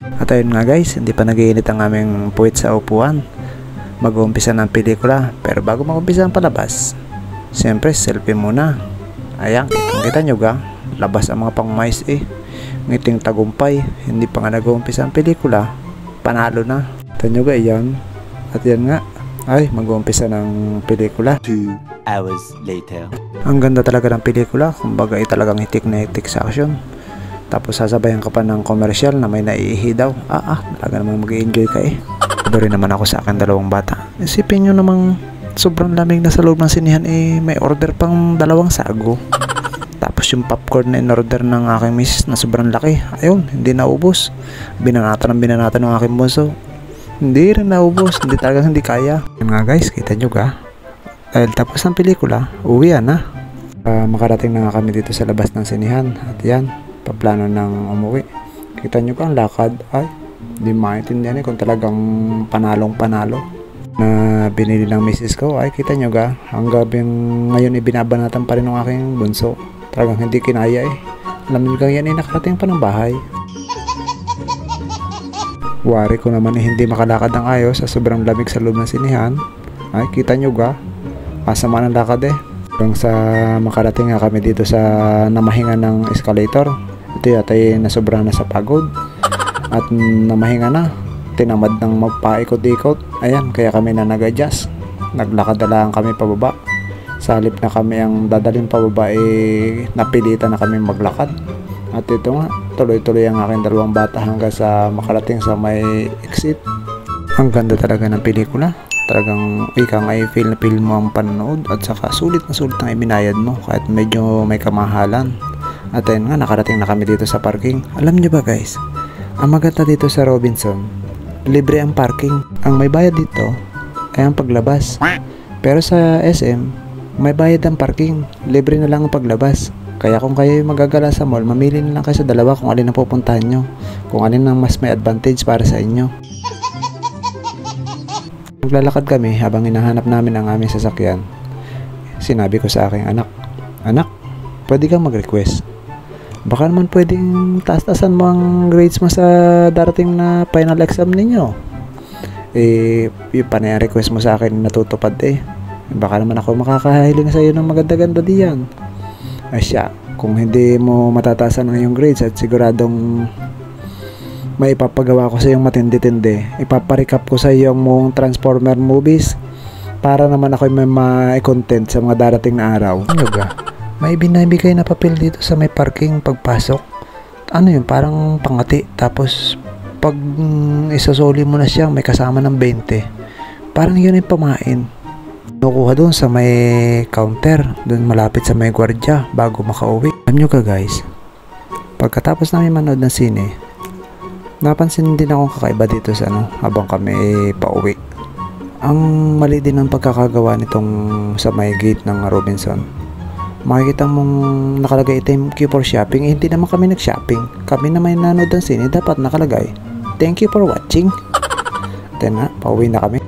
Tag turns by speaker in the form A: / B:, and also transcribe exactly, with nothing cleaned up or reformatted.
A: At ayun nga guys, hindi pa nag-iinit ang aming puwit sa upuan. Mag-uumpisa ng pelikula, pero bago mag-umpisa ang palabas, siyempre selfie muna. Ayan, kita nyo ga, labas ang mga pangmais eh. Ngiting tagumpay, hindi pa nga nag-uumpisa ang pelikula, panalo na. Kita nyo ga, yan. At yan nga, ay mag-uumpisa ng pelikula.
B: Two hours later.
A: Ang ganda talaga ng pelikula, kumbaga ay talagang hitik na hitik sa action. Tapos sasabayan ka pa ng komersyal na may naiihi daw. Ah ah, talaga namang mag-i-enjoy ka eh. Iba rin naman ako sa akin dalawang bata. Isipin nyo namang sobrang lamig na sa loob ng sinihan eh, may order pang dalawang sago. Tapos yung popcorn na in-order ng aking misis na sobrang laki, ayun, hindi naubos. Binanatan ng binanatan ng aking bunso. Hindi rin naubos, hindi talagang hindi kaya. Yan nga guys, kita nyo ka. Dahil tapos ng pelikula, uwi na. Uh, makarating na nga kami dito sa labas ng sinihan. At yan, paplano ng umuwi. Kita nyo ka ang lakad, ay, di maintindihan eh kung talagang panalong panalo na binili ng misis ko. Ay, kita nyo ga, ang gabing ngayon ibinabanatan pa rin ng aking bunso. Talagang hindi kinaya eh. Alam nyo kang yan eh, nakarating pa ng bahay. Wari ko naman eh, hindi makalakad ng ayos sa sobrang lamig sa loob ng sinihan. Ay, kita nyo ga, masama ng lakad eh. Hanggang sa makarating nga kami dito sa namahinga ng escalator. Ito yata eh, nasobrahan na sa pagod. At namahinga na, tinamad ng magpaikot-ikot. Ayan, kaya kami na nag-adjust. Naglakad na lang kami pababa. Sa halip na kami ang dadalhin pababa eh, napilitan na kami maglakad. At ito nga, tuloy-tuloy ang aking dalawang bata hanggang sa makarating sa may exit. Ang ganda talaga ng pelikula. Talagang ikaw nga i-feel na feel mo ang panonood. At saka sulit na sulit ang ibinayad mo kahit medyo may kamahalan. At ayun nga, nakarating na kami dito sa parking. Alam nyo ba guys, ang maganda dito sa Robinson, libre ang parking. Ang may bayad dito ay ang paglabas. Pero sa S M, may bayad ang parking. Libre na lang ang paglabas. Kaya kung kayo magagala sa mall, mamili na lang kayo sa dalawa kung alin ang pupuntahan nyo. Kung alin ang mas may advantage para sa inyo. Naglalakad kami habang hinahanap namin ang aming sasakyan. Sinabi ko sa aking anak, Anak, pwede kang mag-request. Baka naman pwedeng taas-taasan mo ang grades mo sa darating na final exam ninyo. Eh, yung panay request mo sa akin natutupad eh. Baka naman ako makakahiling sa iyo ng maganda-ganda diyan. Ay siya, kung hindi mo matataasan ang iyong grades at siguradong may ipapagawa ko sa iyong matindi-tindi, ipaparecap ko sa iyong mong Transformer movies para naman ako may ma-content sa mga darating na araw. Ano ba? May binibigay na papel dito sa may parking pagpasok. Ano yun? Parang pangati. Tapos pag mm, isasoli mo na siya, may kasama ng twenty. Parang yun yung pamain. Nakuha doon sa may counter, doon malapit sa may gwardya bago makauwi. Alam nyo ka guys, pagkatapos namin manood ng sine, napansin din akong kakaiba dito sa ano, habang kami pauwi. Ang mali din ang pagkakagawa nitong sa may gate ng Robinson. Makikita mong nakalagay thank you for shopping, eh, hindi naman kami nag-shopping. Kami na may nanood ng sine, dapat nakalagay thank you for watching. Then nga, pauwi na kami.